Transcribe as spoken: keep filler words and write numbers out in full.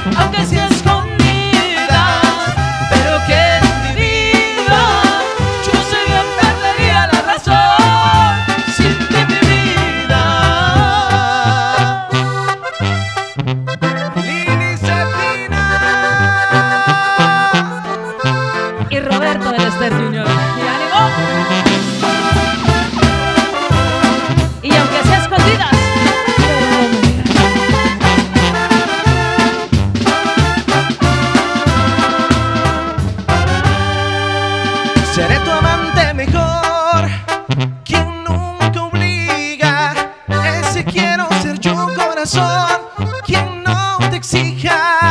aunque sea escondida, pero que en mi vida yo sé bien perdería la razón sin ti, mi vida. Lili Cetina Y Roberto del Ester Junior. Y ánimo. Y aunque sea escondidas, seré tu amante mejor, quien nunca obliga. Ese quiero ser yo, corazón, quien no te exija.